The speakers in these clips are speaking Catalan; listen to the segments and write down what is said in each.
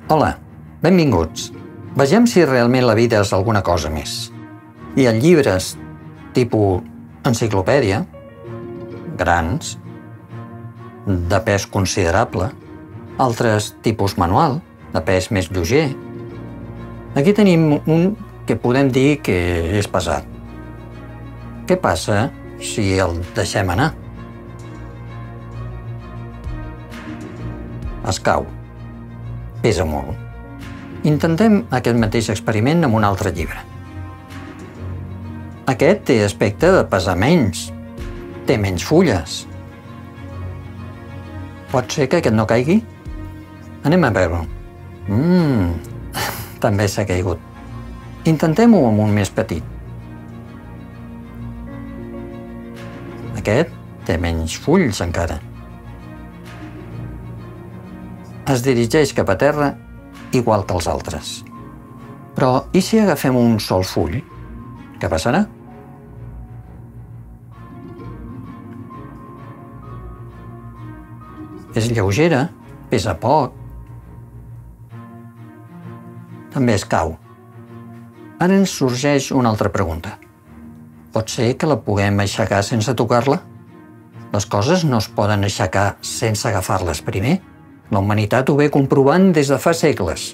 Hola, benvinguts. Vegem si realment la vida és alguna cosa més. Hi ha llibres tipus enciclopèdia, grans, de pes considerable, altres tipus manual, de pes més lleuger. Aquí tenim un que podem dir que és pesat. Què passa si el deixem anar? Es cau. Pesa molt. Intentem aquest mateix experiment amb un altre llibre. Aquest té aspecte de pesar menys. Té menys fulles. Pot ser que aquest no caigui? Anem a veure-ho. També s'ha caigut. Intentem-ho amb un més petit. Aquest té menys fulls encara. Es dirigeix cap a terra igual que els altres. Però i si agafem un sol full? Què passarà? És lleugera, pesa poc. També es cau. Ara ens sorgeix una altra pregunta. Pot ser que la puguem aixecar sense tocar-la? Les coses no es poden aixecar sense agafar-les primer. La humanitat ho ve comprovant des de fa segles.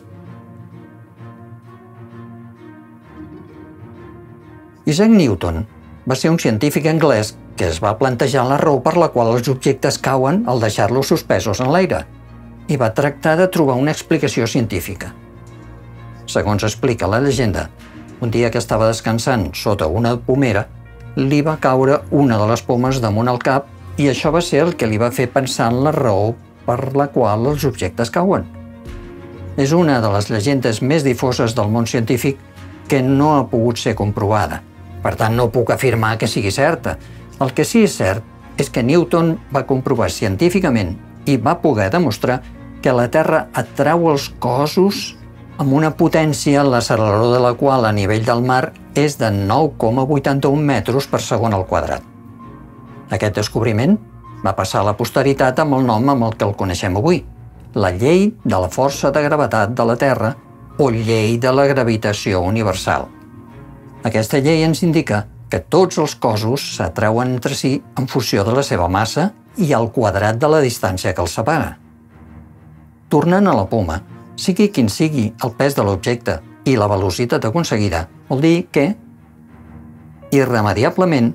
Isaac Newton va ser un científic anglès que es va plantejar la raó per la qual els objectes cauen al deixar-los suspesos en l'aire i va tractar de trobar una explicació científica. Segons explica la llegenda, un dia que estava descansant sota una pomera, li va caure una de les pomes damunt el cap i això va ser el que li va fer pensar en la raó per la qual els objectes cauen. És una de les llegendes més difoses del món científic que no ha pogut ser comprovada. Per tant, no puc afirmar que sigui certa. El que sí és cert és que Newton va comprovar científicament i va poder demostrar que la Terra atrau els cossos amb una potència l'accelerador de la qual a nivell del mar és de 9,81 metres per segon al quadrat. Aquest descobriment va passar a la posteritat amb el nom amb el que el coneixem avui, la llei de la força de gravetat de la Terra o llei de la gravitació universal. Aquesta llei ens indica que tots els cossos s'atrauen entre si en funció de la seva massa i al quadrat de la distància que els separa. Tornant a la poma, sigui quin sigui el pes de l'objecte i la velocitat aconseguida, vol dir que, irremediablement,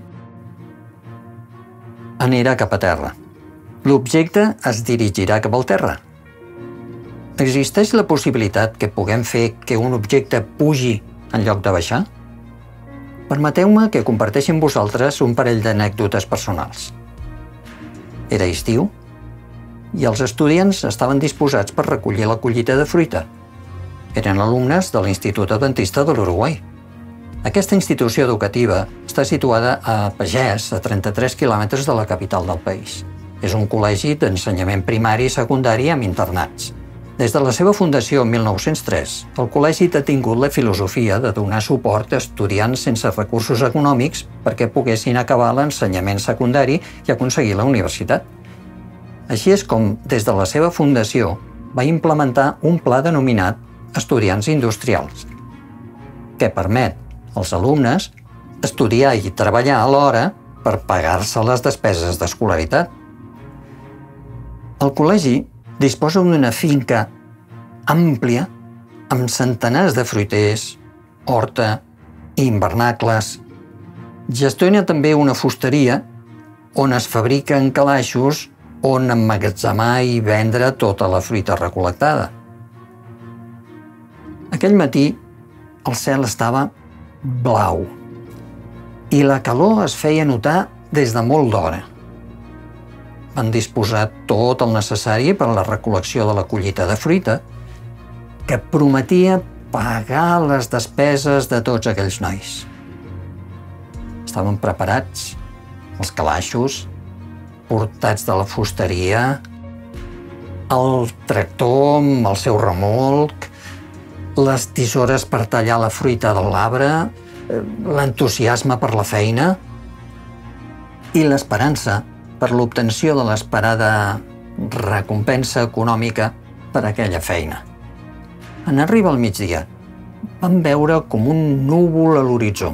anirà cap a terra. L'objecte es dirigirà cap al terra. Existeix la possibilitat que puguem fer que un objecte pugi en lloc de baixar? Permeteu-me que comparteixi amb vosaltres un parell d'anècdotes personals. Era estiu i els estudiants estaven disposats per recollir la collita de fruita. Eren alumnes de l'Institut Adventista de l'Uruguai. Aquesta institució educativa està situada a Pagès, a 33 quilòmetres de la capital del país. És un col·legi d'ensenyament primari i secundari amb internats. Des de la seva fundació en 1903, el col·legi ha tingut la filosofia de donar suport a estudiants sense recursos econòmics perquè poguessin acabar l'ensenyament secundari i aconseguir la universitat. Així és com, des de la seva fundació, va implementar un pla denominat Estudiants Industrials, que permet als alumnes estudiar i treballar alhora per pagar-se les despeses d'escolaritat. El col·legi disposa d'una finca àmplia amb centenars de fruiters, horta i invernacles. Gestiona també una fusteria on es fabriquen calaixos on emmagatzemar i vendre tota la fruita recol·lectada. Aquell matí el cel estava blau i la calor es feia notar des de molt d'hora. Van disposar tot el necessari per a la recol·lecció de la collita de fruita, que prometia pagar les despeses de tots aquells nois. Estaven preparats els calaixos, portats de la fusteria, el tractor amb el seu remolc, les tisores per tallar la fruita de l'arbre, l'entusiasme per la feina i l'esperança per l'obtenció de l'esperada recompensa econòmica per aquella feina. En arribar al migdia, van veure com un núvol a l'horitzó,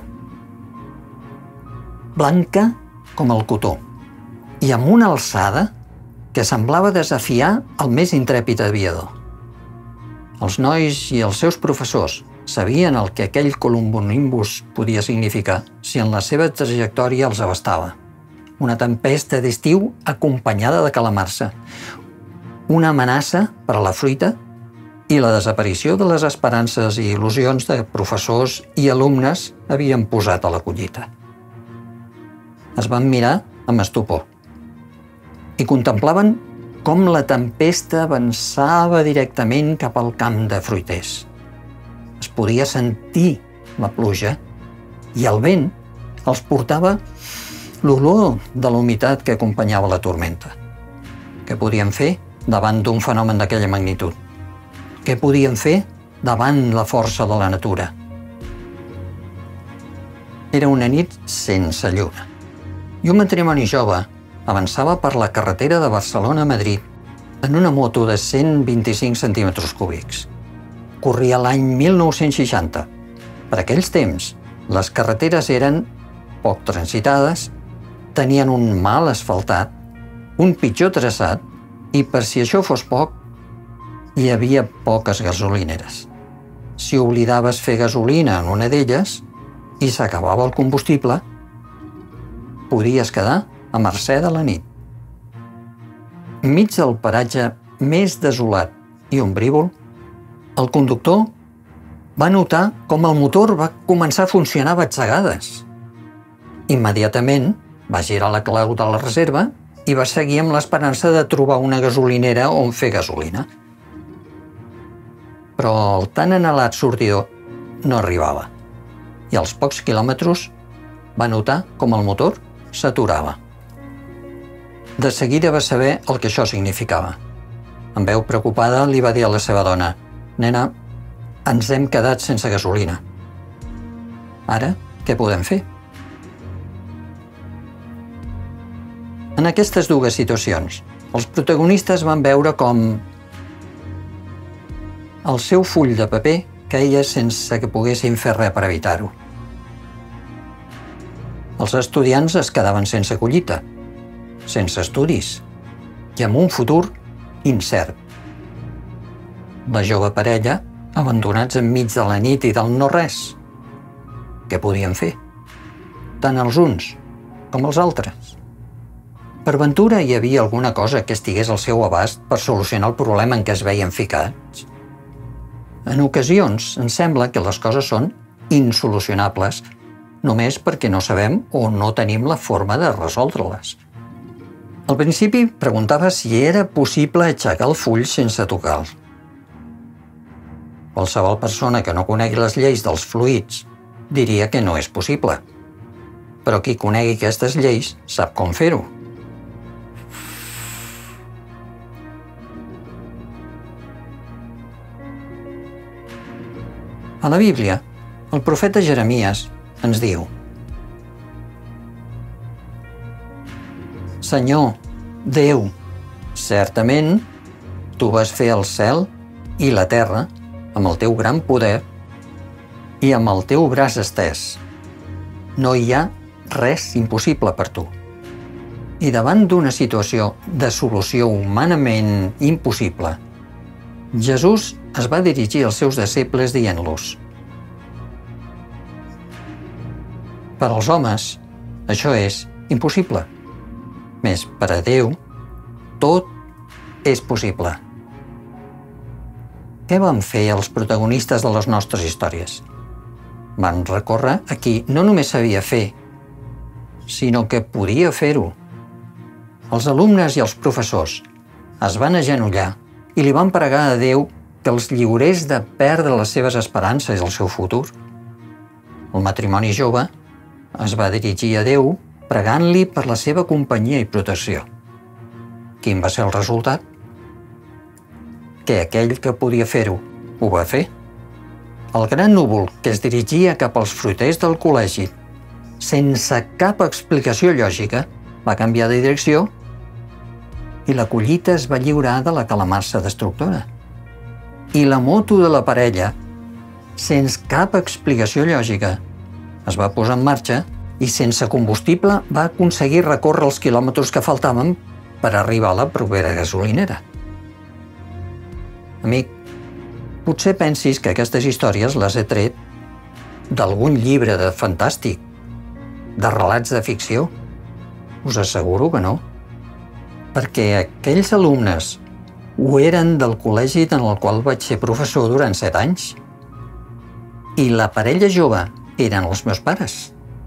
blanca com el cotó, i amb una alçada que semblava desafiar el més intrèpid aviador. Els nois i els seus professors sabien el que aquell columbonimbus podia significar si en la seva trajectòria els abastava. Una tempesta d'estiu acompanyada de calamarsa, una amenaça per a la fruita i la desaparició de les esperances i il·lusions de professors i alumnes havien posat a la collita. Es van mirar amb estupor i contemplaven com la tempesta avançava directament cap al camp de fruiters. Es podia sentir la pluja i el vent els portava l'olor de la humitat que acompanyava la tormenta. Què podien fer davant d'un fenomen d'aquella magnitud? Què podien fer davant la força de la natura? Era una nit sense lluna i un matrimoni jove avançava per la carretera de Barcelona a Madrid en una moto de 125 centímetres cúbics. Corria l'any 1960. Per aquells temps, les carreteres eren poc transitades, tenien un mal asfaltat, un pitjor traçat i, per si això fos poc, hi havia poques gasolineres. Si oblidaves fer gasolina en una d'elles i s'acabava el combustible, podies quedar a mercè de la nit. Enmig del paratge més desolat i ombrívol, el conductor va notar com el motor va començar a funcionar a batzegades. Immediatament va girar la clau de la reserva i va seguir amb l'esperança de trobar una gasolinera on fer gasolina. Però el tan anhelat sortidor no arribava i als pocs quilòmetres va notar com el motor s'aturava. De seguida va saber el que això significava. Amb veu preocupada li va dir a la seva dona: «Nena, ens hem quedat sense gasolina. Ara, què podem fer?» En aquestes dues situacions, els protagonistes van veure com el seu full de paper queia sense que poguessin fer res per evitar-ho. Els estudiants es quedaven sense collita, sense estudis i amb un futur incert. La jove parella, abandonats enmig de la nit i del no-res. Què podien fer? Tant els uns com els altres. Per ventura hi havia alguna cosa que estigués al seu abast per solucionar el problema en què es veien ficats? En ocasions ens sembla que les coses són insolucionables només perquè no sabem o no tenim la forma de resoldre-les. Al principi preguntava si era possible aixecar el full sense tocar-lo. Qualsevol persona que no conegui les lleis dels fluids diria que no és possible. Però qui conegui aquestes lleis sap com fer-ho. A la Bíblia, el profeta Jeremies ens diu: «Senyor, Déu, certament, tu vas fer el cel i la terra amb el teu gran poder i amb el teu braç estès. No hi ha res impossible per tu». I davant d'una situació de solució humanament impossible, Jesús es va dirigir als seus deixebles dient-los: «Per als homes, això és impossible. Més per a Déu, tot és possible». Què van fer els protagonistes de les nostres històries? Van recórrer a qui no només sabia fer, sinó que podia fer-ho. Els alumnes i els professors es van agenollar i li van pregar a Déu que els lliurés de perdre les seves esperances i el seu futur. El matrimoni jove es va dirigir a Déu pregant-li per la seva companyia i protecció. Quin va ser el resultat? Que aquell que podia fer-ho, ho va fer. El gran núvol que es dirigia cap als fruiters del col·legi, sense cap explicació lògica, va canviar de direcció i la collita es va lliurar de la calamarsa destructora. I la moto de la parella, sense cap explicació lògica, es va posar en marxa i sense combustible va aconseguir recórrer els quilòmetres que faltaven per arribar a la propera gasolinera. Amic, potser pensis que aquestes històries les he tret d'algun llibre de fantàstic, de relats de ficció. Us asseguro que no, perquè aquells alumnes ho eren del col·legi en el qual vaig ser professor durant 7 anys. I la parella jove eren els meus pares.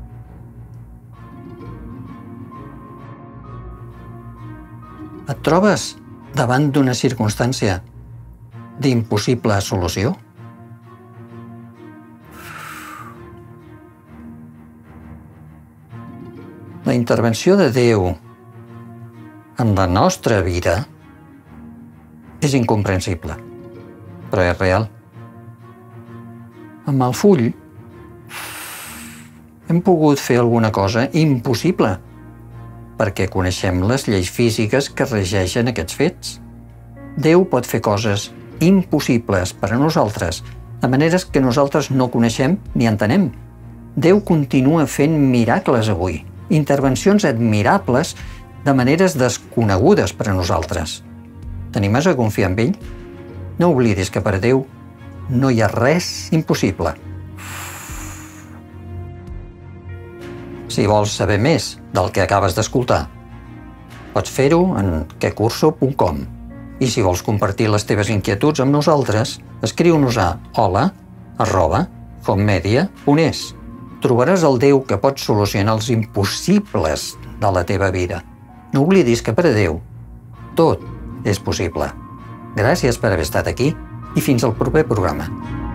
Et trobes davant d'una circumstància d'impossible solució? La intervenció de Déu en la nostra vida és incomprensible, però és real. Amb el full hem pogut fer alguna cosa impossible, perquè coneixem les lleis físiques que regeixen aquests fets. Déu pot fer coses impossibles per a nosaltres, de maneres que nosaltres no coneixem ni entenem. Déu continua fent miracles avui, intervencions admirables de maneres desconegudes per a nosaltres. T'animes a confiar en ell? No oblidis que per a Déu no hi ha res impossible. Si vols saber més del que acabes d'escoltar, pots fer-ho en quecurso.com. I si vols compartir les teves inquietuds amb nosaltres, escriu-nos a hola@homemedia.es. Trobaràs el Déu que pot solucionar els impossibles de la teva vida. No oblidis que per a Déu tot és possible. Gràcies per haver estat aquí i fins al proper programa.